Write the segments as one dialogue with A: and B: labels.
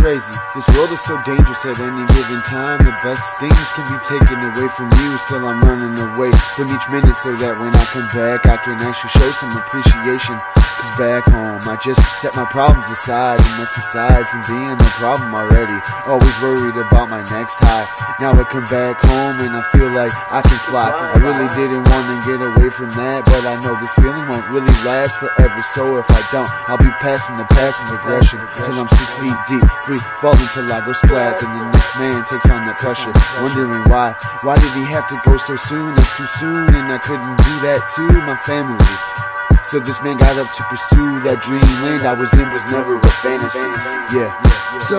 A: crazy. This world is so dangerous at any given time. The best things can be taken away from you. Still I'm running away from each minute so that when I come back I can actually show some appreciation. Cause back home I just set my problems aside, and that's aside from being a problem already. Always worried about my next high. Now I come back home and I feel like I can fly. I really didn't want to get away from that, but I know this feeling won't really last forever. So if I don't, I'll be passing the passive aggression till I'm 6 feet deep, free falling till I go splat. And the next man takes on that pressure, wondering why did he have to go so soon? That's too soon, and I couldn't do that to my family. So this man got up to pursue that dreamland I was in was never a fantasy. Yeah. So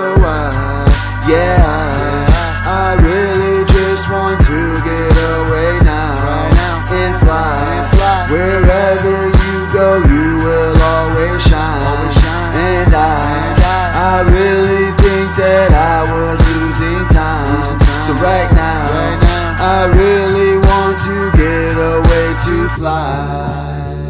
A: I really just want to get away now and fly. Wherever you go, you will always shine. And I really think that I was losing time. So right now, I really want to get away to fly.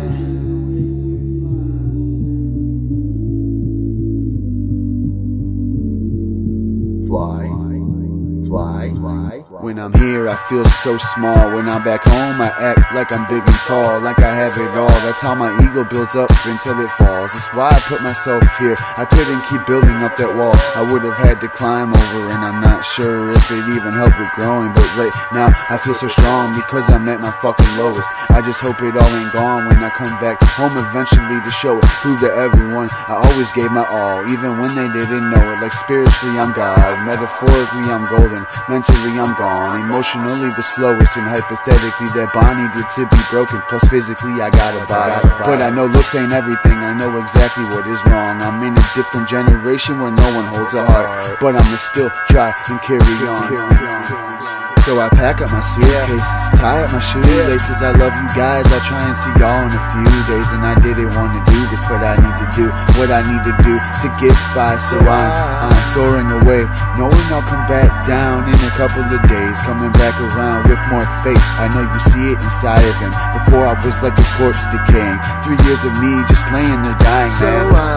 A: When I'm here I feel so small. When I'm back home I act like I'm big and tall, like I have it all. That's how my ego builds up until it falls. That's why I put myself here. I couldn't keep building up that wall. I would have had to climb over, and I'm not sure if it even helped with growing. But right now I feel so strong because I'm at my fucking lowest. I just hope it all ain't gone when I come back home eventually to show it, prove to everyone I always gave my all, even when they didn't know it. Like spiritually I'm God, metaphorically I'm golden, mentally I'm gone, emotionally the slowest, and hypothetically that bond needed to be broken. Plus physically I got a body, but I know looks ain't everything. I know exactly what is wrong. I'm in a different generation where no one holds a heart, but I'ma still try and carry on. So I pack up my suitcases, tie up my shoelaces. I love you guys, I'll try and see y'all in a few days. And I didn't want to do this, but I need to do what I need to do to get by. So I'm soaring away, knowing I'll come back down in a couple of days, coming back around with more faith. I know you see it inside of him. Before I was like a corpse decaying, 3 years of me just laying there dying. So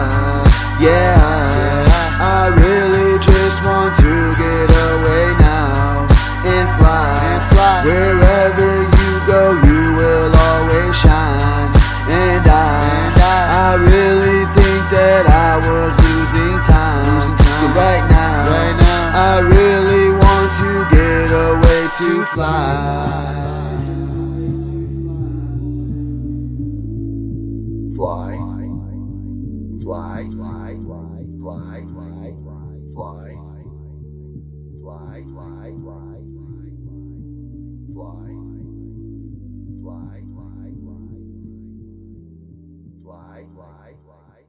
A: I really just want to get away now and fly. Wherever you go, you will always shine. And I really think that I was losing time. So right now, I really want to get away to fly.
B: Fly.